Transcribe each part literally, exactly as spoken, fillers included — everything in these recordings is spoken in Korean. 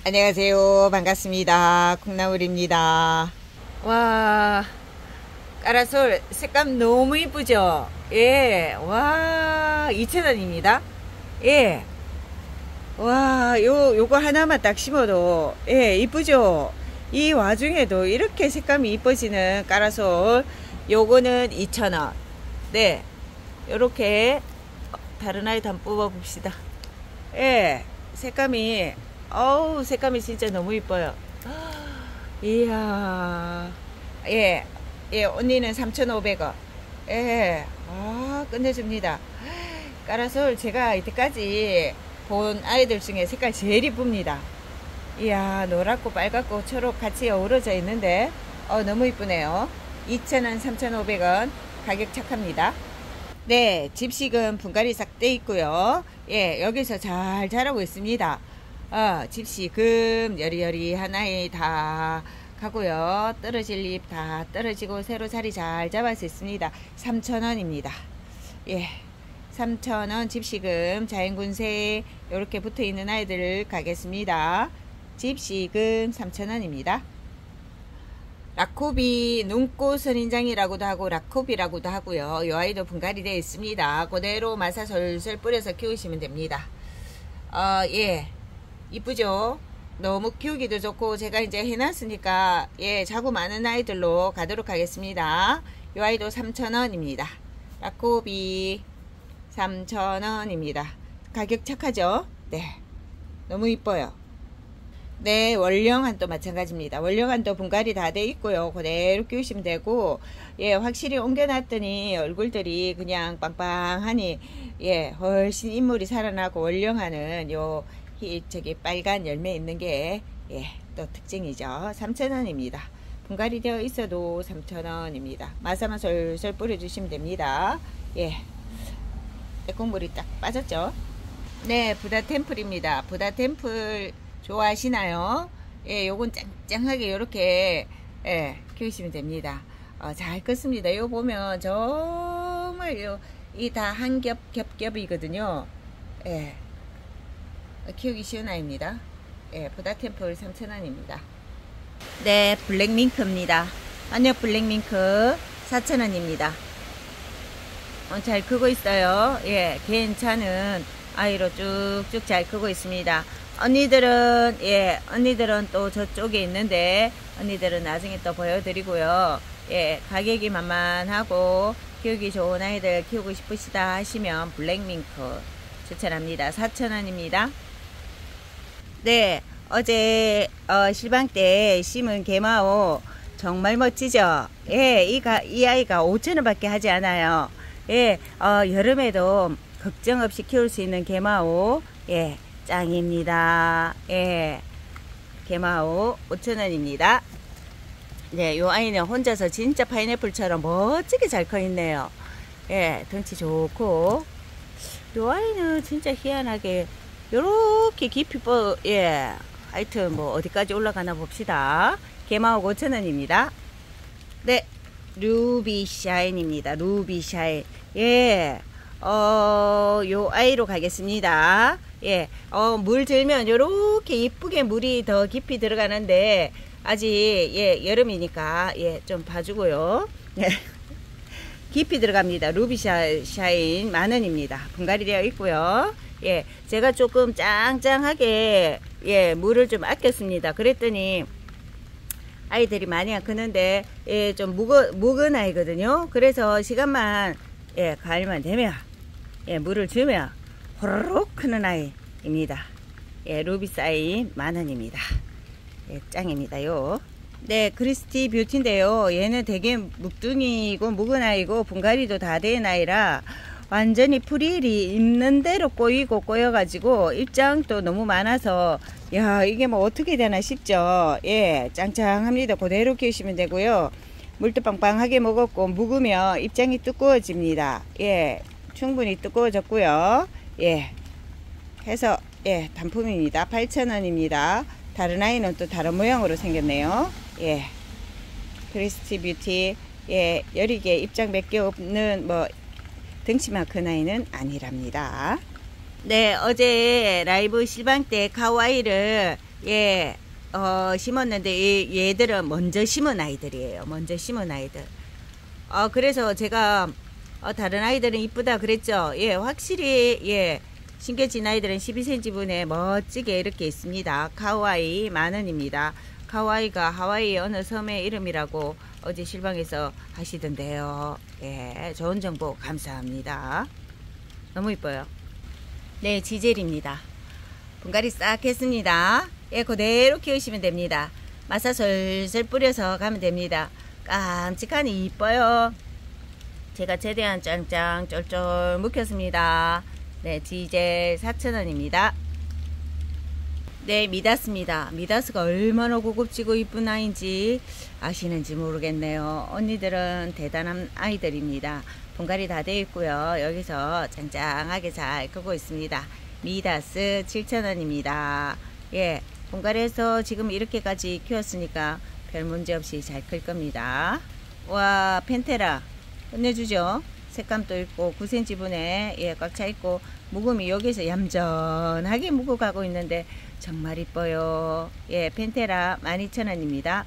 안녕하세요. 반갑습니다. 콩나물입니다. 와, 까라솔 색감 너무 이쁘죠? 예, 와, 이천 원입니다. 예, 와, 요, 요거 하나만 딱 심어도, 예, 이쁘죠? 이 와중에도 이렇게 색감이 이뻐지는 까라솔, 요거는 이천 원. 네, 요렇게 다른 아이도 한번 뽑아 봅시다. 예, 색감이 어우, 색감이 진짜 너무 이뻐요. 이야, 예, 예, 언니는 삼천오백 원. 예, 아, 끝내줍니다. 까라솔 제가 이때까지 본 아이들 중에 색깔 제일 이쁩니다. 이야, 노랗고 빨갛고 초록 같이 어우러져 있는데, 어, 너무 이쁘네요. 이천 원, 삼천오백 원, 가격 착합니다. 네, 집식은 분갈이 싹 돼 있고요. 예, 여기서 잘 자라고 있습니다. 어, 집시금 여리여리한 아이 다 가고요. 떨어질 잎 다 떨어지고 새로 자리 잘 잡아서 있습니다. 삼천 원입니다. 예, 삼천 원 집시금 자연군세 이렇게 붙어 있는 아이들 가겠습니다. 집시금 삼천 원입니다. 라코비 눈꽃 선인장이라고도 하고 라코비라고도 하고요. 이 아이도 분갈이 되어 있습니다. 그대로 마사 솔솔 뿌려서 키우시면 됩니다. 어, 예. 이쁘죠? 너무 키우기도 좋고 제가 이제 해놨으니까 예, 자구 많은 아이들로 가도록 하겠습니다. 이 아이도 삼천 원입니다. 라코비 삼천 원입니다. 가격 착하죠? 네, 너무 이뻐요. 네, 월령한도 마찬가지입니다. 월령한도 분갈이 다 돼 있고요. 그대로 키우시면 되고, 예, 확실히 옮겨놨더니 얼굴들이 그냥 빵빵하니, 예, 훨씬 인물이 살아나고 월령하는 요 이, 저기 빨간 열매 있는 게, 예, 또 특징이죠. 삼천 원입니다. 분갈이 되어 있어도 삼천 원입니다. 마사만 솔솔 뿌려주시면 됩니다. 예, 애국물이 딱 빠졌죠. 네, 부다 템플입니다. 부다 템플 좋아하시나요? 예, 요건 짱짱하게 이렇게 예, 키우시면 됩니다. 어, 잘 컸습니다. 요 보면 정말 요 이 다 한 겹 겹겹이거든요. 예, 키우기 쉬운 아이입니다. 예, 부다 템플 삼천 원입니다. 네, 블랙밍크입니다. 안녕 블랙밍크 사천 원입니다. 어, 잘 크고 있어요. 예, 괜찮은 아이로 쭉쭉 잘 크고 있습니다. 언니들은 예 언니들은 또 저쪽에 있는데 언니들은 나중에 또 보여드리고요. 예, 가격이 만만하고 키우기 좋은 아이들 키우고 싶으시다 하시면 블랙밍크 추천합니다. 사천 원입니다. 네, 어제 어, 실방 때 심은 개마오 정말 멋지죠? 예, 이, 가, 이 아이가 오천 원 밖에 하지 않아요. 예, 어, 여름에도 걱정 없이 키울 수 있는 개마오 예, 짱입니다. 예, 개마오 오천 원입니다. 네, 요 아이는 혼자서 진짜 파인애플처럼 멋지게 잘 커 있네요. 예, 덩치 좋고 요 아이는 진짜 희한하게 요렇게 깊이 뻗, 예, 하여튼 뭐 어디까지 올라가나 봅시다. 개마오 오천 원입니다. 네, 루비 샤인입니다. 루비 샤인. 예, 어, 요 아이로 가겠습니다. 예, 어, 물 들면 요렇게 이쁘게 물이 더 깊이 들어가는데, 아직, 예, 여름이니까, 예, 좀 봐주고요. 예, 깊이 들어갑니다. 루비 샤인 만 원입니다. 분갈이 되어 있고요. 예, 제가 조금 짱짱하게, 예, 물을 좀 아꼈습니다. 그랬더니, 아이들이 많이 안 크는데, 예, 좀 묵어, 묵은 아이거든요. 그래서 시간만, 예, 가을만 되면, 예, 물을 주면, 호로록 크는 아이입니다. 예, 루비 사인 만 원입니다. 예, 짱입니다요. 네, 크리스티 뷰티인데요. 얘는 되게 묵둥이고, 묵은 아이고, 분갈이도 다 된 아이라, 완전히 프릴이 있는 대로 꼬이고 꼬여가지고 입장도 너무 많아서 야 이게 뭐 어떻게 되나 싶죠. 예, 짱짱합니다. 그대로 키우시면 되고요. 물도 빵빵하게 먹었고 묵으면 입장이 두꺼워집니다. 예, 충분히 두꺼워졌고요. 예, 해서 예, 단품입니다. 팔천 원입니다. 다른 아이는 또 다른 모양으로 생겼네요. 예, 크리스티 뷰티 예, 여리게 입장 몇 개 없는 뭐 덩치만 큰 아이는 아니랍니다. 네, 어제 라이브 실방 때 카와이를 예, 어, 심었는데 얘, 얘들은 먼저 심은 아이들이에요. 먼저 심은 아이들. 어, 그래서 제가 어, 다른 아이들은 이쁘다 그랬죠. 예, 확실히 예, 심겨진 아이들은 십이 센티미터 분에 멋지게 이렇게 있습니다. 카와이 만원입니다. 카와이가 하와이 어느 섬의 이름이라고 어제 실방에서 하시던데요. 예, 좋은 정보 감사합니다. 너무 이뻐요. 네, 지젤입니다. 분갈이 싹 했습니다. 예, 그대로 키우시면 됩니다. 마사 솔솔 뿌려서 가면 됩니다. 깜찍하니 이뻐요. 제가 최대한 짱짱 쫄쫄 묵혔습니다. 네, 지젤 사천 원입니다. 네, 미다스입니다. 미다스가 얼마나 고급지고 이쁜 아이인지 아시는지 모르겠네요. 언니들은 대단한 아이들입니다. 분갈이 다 되어 있고요. 여기서 짱짱하게 잘 크고 있습니다. 미다스 칠천 원입니다. 예, 분갈이해서 지금 이렇게까지 키웠으니까 별 문제 없이 잘 클 겁니다. 와, 펜테라 끝내주죠. 색감도 있고 구 센티미터 분에 예, 꽉 차 있고 묵음이 여기서 얌전하게 묵어 가고 있는데 정말 이뻐요. 예, 펜테라 만 이천 원입니다.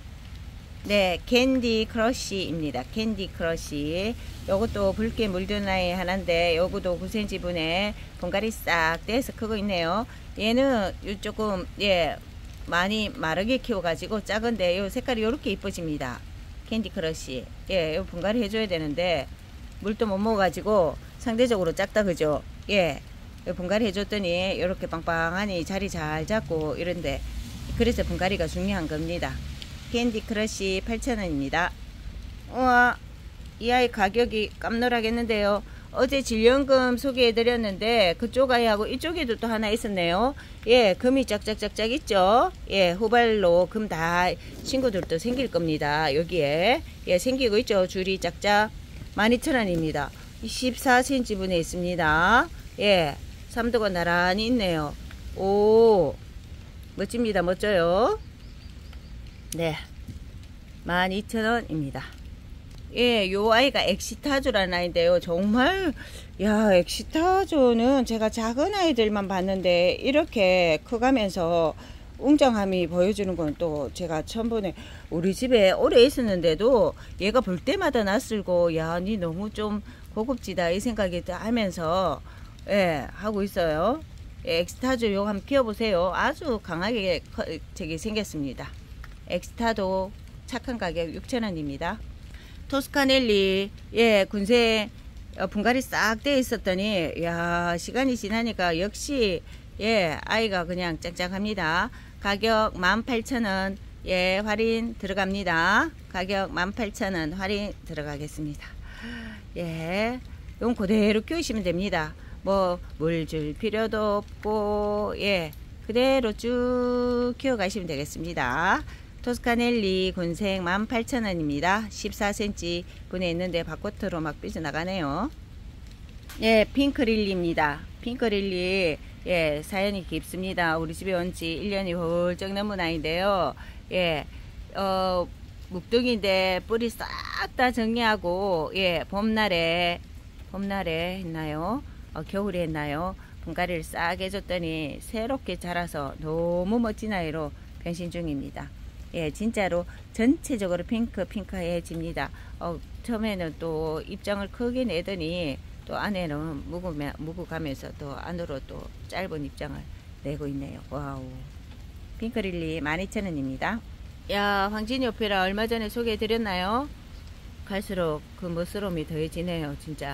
네, 캔디 크러쉬입니다. 캔디 크러쉬. 요것도 붉게 물든 아이 하나인데 요것도 구 센티미터 분에 분갈이 싹 돼서 크고 있네요. 얘는 요 조금 예, 많이 마르게 키워 가지고 작은데 요 색깔이 요렇게 이뻐집니다. 캔디 크러쉬. 예, 요 분갈이 해줘야 되는데 물도 못 먹어가지고 상대적으로 작다 그죠. 예, 분갈이 해줬더니 이렇게 빵빵하니 자리 잘 잡고 이런데 그래서 분갈이가 중요한 겁니다. 캔디 크러쉬 팔천 원입니다. 우와, 이 아이 가격이 깜놀하겠는데요. 어제 질연금 소개해 드렸는데 그쪽 아이하고 이쪽에도 또 하나 있었네요. 예, 금이 짝짝짝짝 있죠. 예, 후발로 금 다 친구들도 생길 겁니다. 여기에 예, 생기고 있죠. 줄이 짝짝. 만 이천 원입니다. 십사 센티미터 분에 있습니다. 예, 삼도가 나란히 있네요. 오, 멋집니다. 멋져요. 네, 만 이천 원입니다. 예, 요 아이가 엑시타조라는 아이인데요. 정말, 야, 엑시타조는 제가 작은 아이들만 봤는데 이렇게 커가면서 웅장함이 보여주는 건 또 제가 처음 보네. 우리 집에 오래 있었는데도 얘가 볼 때마다 낯설고 야, 니 너무 좀 고급지다 이 생각이 하면서 예, 하고 있어요. 예, 엑스타도 요거 한번 키워보세요. 아주 강하게 커, 저기 생겼습니다. 엑스타도 착한 가격 육천 원입니다. 토스카넬리 예, 군세 어, 분갈이 싹 돼 있었더니 야, 시간이 지나니까 역시 예, 아이가 그냥 짱짱합니다. 가격 만 팔천 원. 예, 할인 들어갑니다. 가격 만 팔천 원 할인 들어가겠습니다. 예, 이건 그대로 키우시면 됩니다. 뭐 물 줄 필요도 없고 예, 그대로 쭉 키워 가시면 되겠습니다. 토스카넬리 군생 만 팔천 원입니다. 십사 센티미터 분에 있는데 바깥으로 막 삐져나가네요. 예, 핑크릴리입니다. 핑크릴리 예, 사연이 깊습니다. 우리 집에 온 지 일 년이 훌쩍 넘은 아이인데요. 예, 어, 묵둥인데 뿌리 싹 다 정리하고 예, 봄날에 봄날에 했나요? 어, 겨울에 했나요? 분갈이를 싹 해줬더니 새롭게 자라서 너무 멋진 아이로 변신 중입니다. 예, 진짜로 전체적으로 핑크 핑크해집니다. 어, 처음에는 또 입장을 크게 내더니 또 안에는 묵으며, 묵어가면서 또 안으로 또 짧은 입장을 내고 있네요. 와우. 핑크릴리 만 이천 원입니다. 야, 황진이 오페라 얼마 전에 소개해 드렸나요? 갈수록 그 멋스러움이 더해지네요. 진짜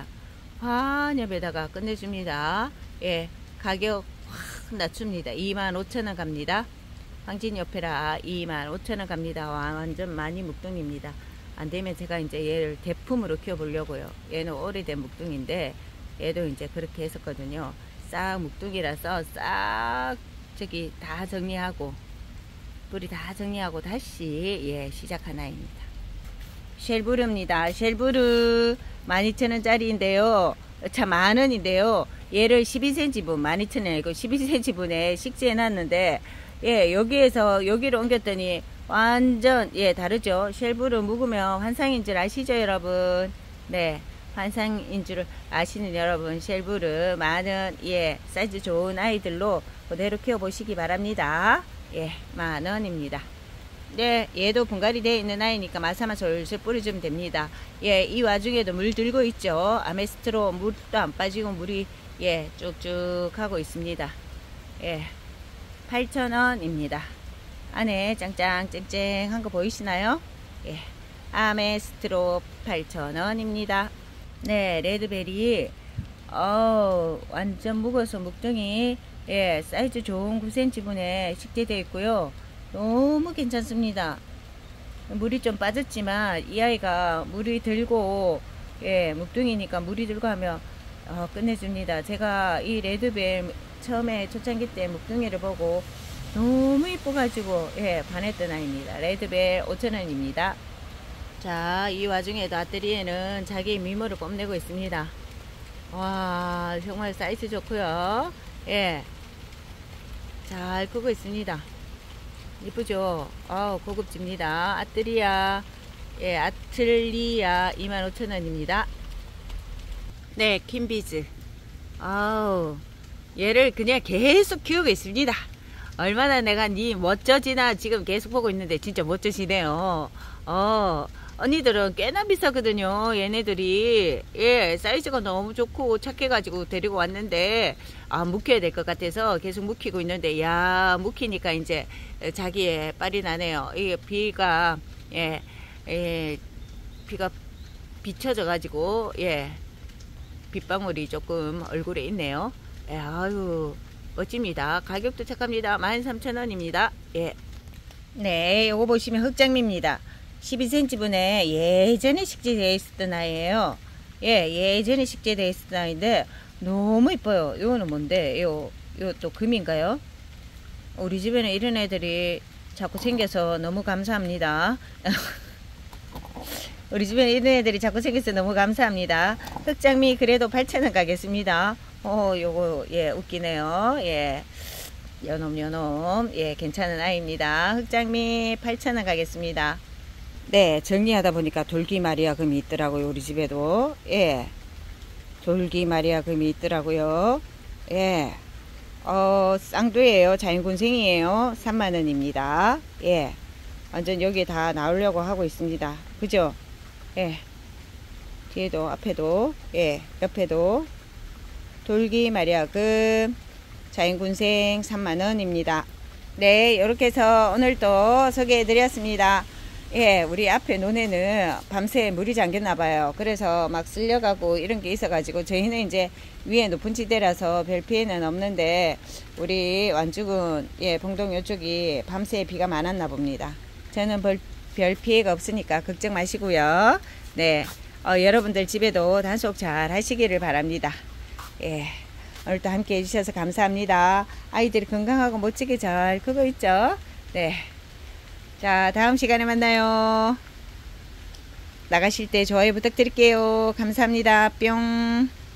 환엽에다가 끝내줍니다. 예, 가격 확 낮춥니다. 이만 오천 원 갑니다. 황진이 오페라 이만 오천 원 갑니다. 완전 많이 묵둥입니다. 안되면 제가 이제 얘를 대품으로 키워보려고요. 얘는 오래된 묵둥인데 얘도 이제 그렇게 했었거든요. 싹 묵둥이라서 싹 저기 다 정리하고 뿌리 다 정리하고 다시 예, 시작한 아이입니다. 쉘브르입니다. 쉘브르 만 이천 원짜리인데요. 참 만원인데요. 얘를 십이 센티미터 분 만 이천 원이고 십이 센티미터 분에 식재해 놨는데 예, 여기에서 여기로 옮겼더니 완전 예, 다르죠. 쉘브르 묵으면 환상인 줄 아시죠, 여러분? 네, 환상인 줄 아시는 여러분, 쉘브르 많은 예, 사이즈 좋은 아이들로 그대로 키워보시기 바랍니다. 예, 만 원입니다. 네, 얘도 분갈이 되어 있는 아이니까 마사만 솔솔 뿌려주면 됩니다. 예, 이 와중에도 물 들고 있죠. 아메스트로 물도 안 빠지고 물이 예, 쭉쭉 하고 있습니다. 예, 팔천 원입니다. 안에 짱짱 쨍쨍한 거 보이시나요? 예, 아메스트로 팔천 원입니다. 네, 레드베리 어 완전 묵어서 묵덩이 예, 사이즈 좋은 구 센티미터 분에 식재되어 있고요. 너무 괜찮습니다. 물이 좀 빠졌지만 이 아이가 물이 들고 예, 묵둥이니까 물이 들고 하면 어, 끝내줍니다. 제가 이 레드벨 처음에 초창기 때 묵둥이를 보고 너무 이뻐가지고 예, 반했던 아이입니다. 레드벨 오천 원입니다. 자, 이 와중에도 아뜨리에는 자기 미모를 뽐내고 있습니다. 와, 정말 사이즈 좋고요. 예, 잘 크고 있습니다. 이쁘죠? 아우, 고급집니다. 아뜨리아, 예, 아틀리아 이만 오천 원입니다. 네, 킴비즈. 아우, 얘를 그냥 계속 키우고 있습니다. 얼마나 내가 니 멋져지나 지금 계속 보고 있는데 진짜 멋져지네요. 어, 언니들은 꽤나 비싸거든요. 얘네들이. 예, 사이즈가 너무 좋고 착해가지고 데리고 왔는데 아, 묵혀야 될 것 같아서 계속 묵히고 있는데 야, 묵히니까 이제 자기의 빨이 나네요. 이게 비가 예, 예, 비가 비쳐져 가지고 예, 빗방울이 조금 얼굴에 있네요. 예, 아유, 멋집니다. 가격도 착합니다. 만 삼천 원입니다. 예. 네, 요거 보시면 흑장미입니다. 십이 센티미터 분에 예전에 식재되어 있었던 아이예요. 예, 예전에 식재되어 있었던 아이인데 너무 이뻐요. 요거는 뭔데? 요, 요 또 금인가요? 우리 집에는 이런 애들이 자꾸 생겨서 너무 감사합니다. 우리 집에는 이런 애들이 자꾸 생겨서 너무 감사합니다. 흑장미 그래도 팔천 원 가겠습니다. 어, 요거 예, 웃기네요. 예. 요놈 요놈 예, 괜찮은 아이입니다. 흑장미 팔천 원 가겠습니다. 네, 정리하다 보니까 돌기 마리아 금이 있더라고요. 우리 집에도. 예. 돌기 마리아 금이 있더라고요. 예. 어, 쌍두예요. 자연군생이에요. 삼만 원입니다. 예. 완전 여기에 다 나오려고 하고 있습니다. 그죠? 예. 뒤에도, 앞에도, 예. 옆에도. 돌기 마리아 금. 자연군생 삼만 원입니다. 네, 이렇게 해서 오늘도 소개해 드렸습니다. 예, 우리 앞에 논에는 밤새 물이 잠겼나봐요. 그래서 막 쓸려가고 이런 게 있어가지고 저희는 이제 위에 높은 지대라서 별 피해는 없는데 우리 완주군, 예, 봉동 요쪽이 밤새 비가 많았나 봅니다. 저는 별, 별 피해가 없으니까 걱정 마시고요. 네, 어, 여러분들 집에도 단속 잘 하시기를 바랍니다. 예, 오늘도 함께 해주셔서 감사합니다. 아이들이 건강하고 멋지게 잘 크고 있죠? 네. 자, 다음 시간에 만나요. 나가실 때 좋아요 부탁드릴게요. 감사합니다. 뿅.